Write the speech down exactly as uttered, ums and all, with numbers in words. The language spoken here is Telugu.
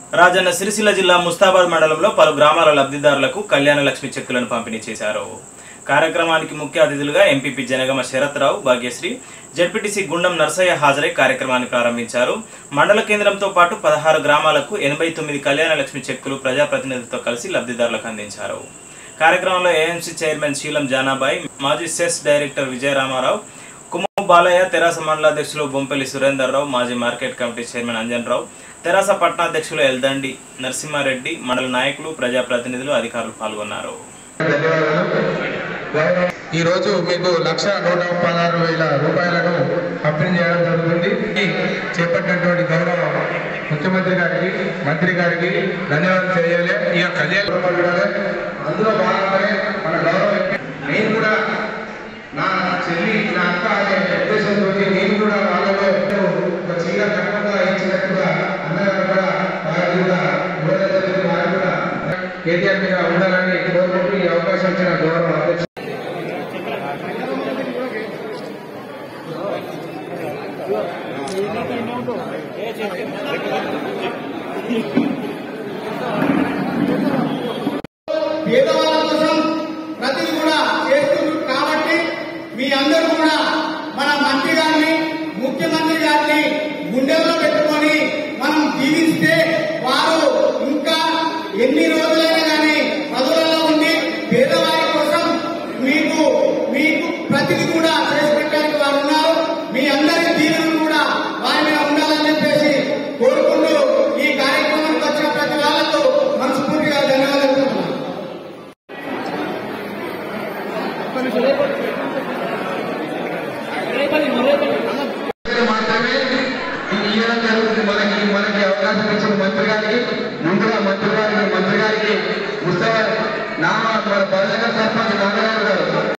రాజన్న సిరిసిల్ల జిల్లా ముస్తాబాద్ మండలంలో పలు గ్రామాల లబ్ధిదారులకు కళ్యాణ లక్ష్మి చెక్కులను పంపిణీ చేశారు. కార్యక్రమానికి ముఖ్య అతిథులుగా ఎంపీపీ జనగమ శరత్రావు, భాగ్యశ్రీ, జెడ్పీటీసీ గుండం నర్సయ్య హాజరై కార్యక్రమాన్ని ప్రారంభించారు. మండల కేంద్రంతో పాటు పదహారు గ్రామాలకు ఎనభై తొమ్మిది కళ్యాణ లక్ష్మి చెక్కులు ప్రజాప్రతినిధులతో కలిసి లబ్ధిదారులకు అందించారు. కార్యక్రమంలో ఏఎంసీ చైర్మన్ శీలం జానాబాయి, మాజీ సెస్ డైరెక్టర్ విజయరామారావు, కుమ్ము బాలయ్య, తెరాస మండలాధ్యక్షులు బొంపెల్లి సురేందర్రావు, మాజీ market committee chairman Anjanrao, Terasa పట్టణాధ్యక్షులు ఎల్దండి నరసింహారెడ్డి, మండల నాయకులు, ప్రజాప్రతినిధులు, అధికారులు పాల్గొన్నారు. ఈ రోజు మీకు లక్ష నూట పదహారు వేల రూపాయలను పంపిణీ చేయడం జరుగుతుంది. చేపట్టినటువంటి గౌరవ ముఖ్యమంత్రి గారికి, మంత్రి గారికి ధన్యవాదాలు తెలియాలి. ఇక కళ్యాణ అందులో భాగంగానే మన గౌరవ నేను కూడా నా చెల్లి, నా అక్క అనే ఉద్దేశంతో నేను కూడా వాళ్ళలో ఒక చీర కట్టగా ఇచ్చినట్టుగా అన్నగారు కూడా వారికి కూడా వారికి కూడా కేటీఆర్ మీద ఉండాలని కోరుకుంటూ ఈ అవకాశం ఇచ్చిన గౌరవ అధ్యక్షుడు పేదవాళ్ళ కోసం ప్రతిదీ కూడా చేస్తున్నారు కాబట్టి మీ అందరూ కూడా మన మంత్రి గారిని, ముఖ్యమంత్రి గారిని గుండెల్లో పెట్టుకొని మనం జీవిస్తే వారు ఇంకా ఎన్ని రోజులైనా కానీ పదవులలో ఉండి పేదవారి కోసం మీకు మీకు ప్రతిదీ కూడా చేసి పెట్టడానికి వారు ఉన్నారు. మీ అందరి దీవులు కూడా వారి మీద ఉండాలని చెప్పేసి కోరుకుంటూ ఈ కార్యక్రమానికి వచ్చిన ప్రతి వాళ్ళకు మనస్ఫూర్తిగా ధన్యవాదాలు చెప్తున్నాను. మాత్రమే ఇవ్వడం జరుగుతుంది. మనకి మనకి అవకాశం ఇచ్చిన మంత్రి గారికి, ముందుగా మంత్రి గారికి మంత్రి గారికి ముస్తాబాద్ నా మన బాలనగర్ సర్పంచ్ నాగరాజు గారు